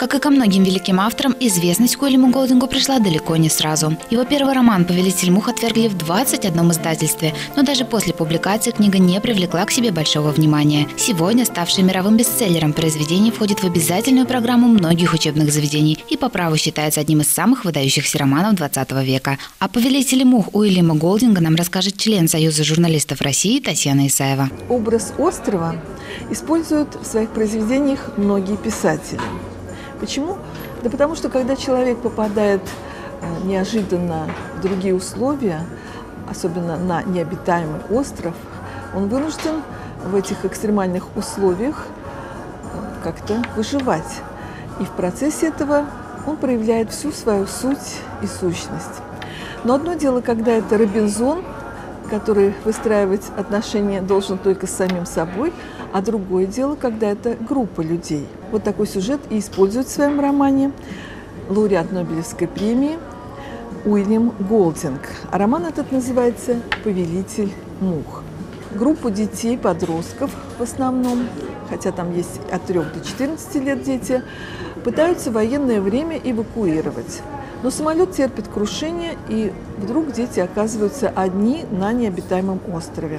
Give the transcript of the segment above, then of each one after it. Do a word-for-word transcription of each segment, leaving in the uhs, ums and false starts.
Как и ко многим великим авторам, известность Уильяму Голдингу пришла далеко не сразу. Его первый роман «Повелитель мух» отвергли в двадцать одном издательстве, но даже после публикации книга не привлекла к себе большого внимания. Сегодня ставшее мировым бестселлером произведение входит в обязательную программу многих учебных заведений и по праву считается одним из самых выдающихся романов двадцатого века. О «Повелителе мух» Уильяма Голдинга нам расскажет член Союза журналистов России Татьяна Исаева. Образ острова используют в своих произведениях многие писатели. Почему? Да потому что, когда человек попадает неожиданно в другие условия, особенно на необитаемый остров, он вынужден в этих экстремальных условиях как-то выживать. И в процессе этого он проявляет всю свою суть и сущность. Но одно дело, когда это Робинзон, который выстраивать отношения должен только с самим собой, а другое дело, когда это группа людей. Вот такой сюжет и использует в своем романе лауреат Нобелевской премии Уильям Голдинг. А роман этот называется «Повелитель мух». Группу детей, подростков в основном, хотя там есть от трёх до четырнадцати лет дети, пытаются в военное время эвакуировать. Но самолет терпит крушение, и вдруг дети оказываются одни на необитаемом острове.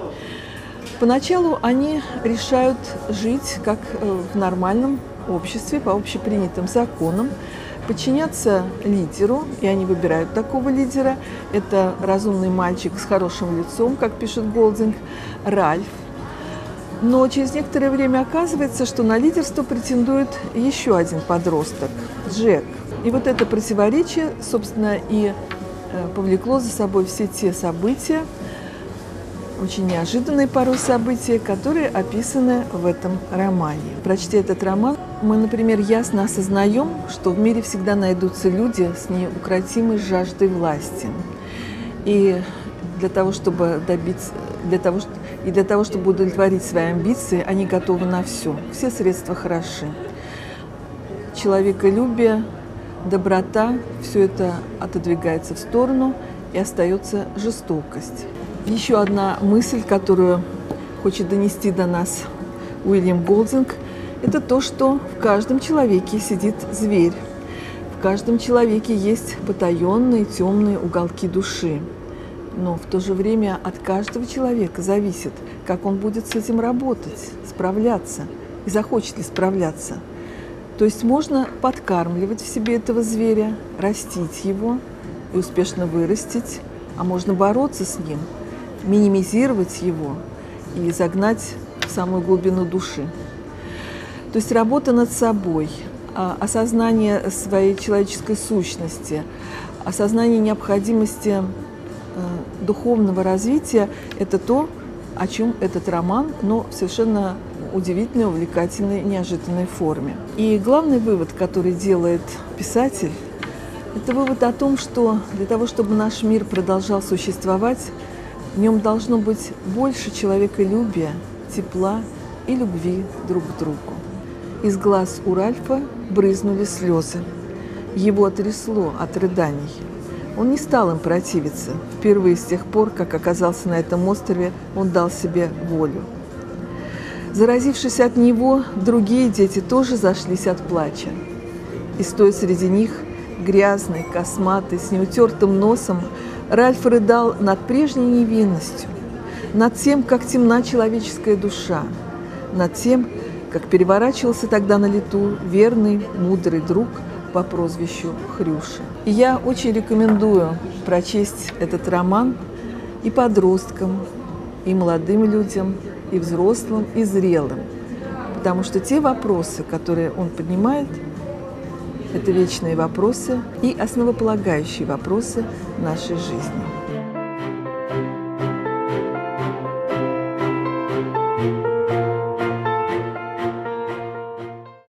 Поначалу они решают жить как в нормальном обществе, по общепринятым законам, подчиняться лидеру, и они выбирают такого лидера. Это разумный мальчик с хорошим лицом, как пишет Голдинг, Ральф. Но через некоторое время оказывается, что на лидерство претендует еще один подросток – Джек. И вот это противоречие, собственно, и повлекло за собой все те события, очень неожиданные порой события, которые описаны в этом романе. Прочтя этот роман, мы, например, ясно осознаем, что в мире всегда найдутся люди с неукротимой жаждой власти. И для того, чтобы добиться, для того, и для того, чтобы удовлетворить свои амбиции, они готовы на все. Все средства хороши. Человеколюбие, доброта, все это отодвигается в сторону, и остается жестокость. Еще одна мысль, которую хочет донести до нас Уильям Голдинг, это то, что в каждом человеке сидит зверь. В каждом человеке есть потаенные темные уголки души. Но в то же время от каждого человека зависит, как он будет с этим работать, справляться и захочет ли справляться. То есть можно подкармливать в себе этого зверя, растить его и успешно вырастить, а можно бороться с ним, минимизировать его и загнать в самую глубину души. То есть работа над собой, осознание своей человеческой сущности, осознание необходимости духовного развития – это то, о чем этот роман, но в совершенно удивительной, увлекательной, неожиданной форме. И главный вывод, который делает писатель, это вывод о том, что для того, чтобы наш мир продолжал существовать, в нем должно быть больше человеколюбия, тепла и любви друг к другу. Из глаз у Ральфа брызнули слезы. Его трясло от рыданий. Он не стал им противиться. Впервые с тех пор, как оказался на этом острове, он дал себе волю. Заразившись от него, другие дети тоже зашлись от плача. И стоя среди них, грязный, косматый, с неутертым носом, Ральф рыдал над прежней невинностью, над тем, как темна человеческая душа, над тем, как переворачивался тогда на лету верный, мудрый друг по прозвищу Хрюша. И я очень рекомендую прочесть этот роман и подросткам, и молодым людям, и взрослым, и зрелым, потому что те вопросы, которые он поднимает, это вечные вопросы и основополагающие вопросы нашей жизни.